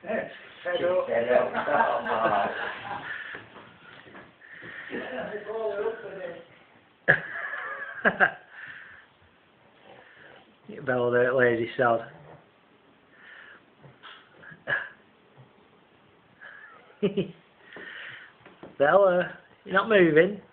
Head up. Head up. You bellowed out, lazy sod. Bella, you're not moving.